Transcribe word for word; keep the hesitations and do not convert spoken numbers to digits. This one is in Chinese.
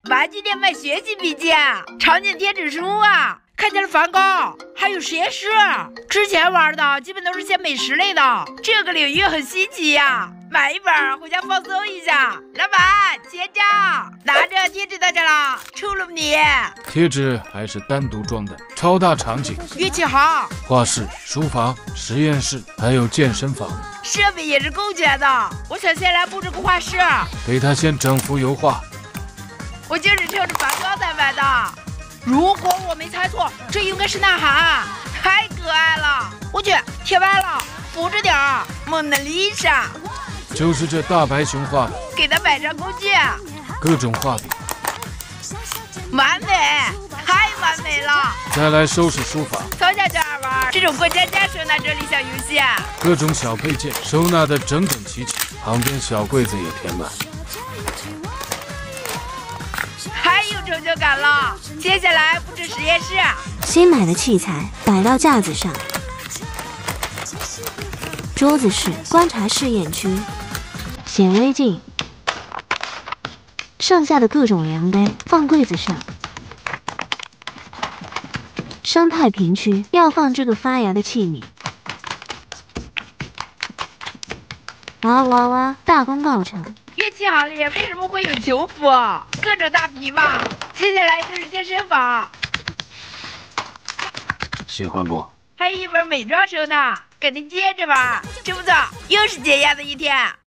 玩具店卖学习笔记、场景贴纸书啊，看见了梵高，还有实验室。之前玩的基本都是些美食类的，这个领域很稀奇呀、啊。买一本回家放松一下。老板，结账，拿着贴纸到这了，抽了你。 贴纸还是单独装的，超大场景， 运气好。 画室、书房、实验室，还有健身房， 设备也是够全的。我想先来布置个画室， 给他先整幅油画。 我就是冲着梵高才买的。如果我没猜错，这应该是呐喊，太可爱了。我去，贴歪了，扶着点儿。蒙娜丽莎。 就是这大白熊画的， 给它摆上工具， 各种画笔， 完美，太完美了。 再来收拾书房， 从小就爱玩这种过家家收纳整理小游戏， 各种小配件收纳的整整齐齐，旁边小柜子也填满， 太有成就感了。接下来布置实验室， 新买的器材摆到架子上，桌子是观察试验区。显微镜，剩下的各种量杯放柜子上。生态瓶区要放这个发芽的器皿。哇哇哇！大功告成。 乐器行里为什么会有球服？各种大皮嘛。接下来就是健身房。 喜欢不？ 还有一本美妆收纳，赶紧接着玩，真不错，又是解压的一天。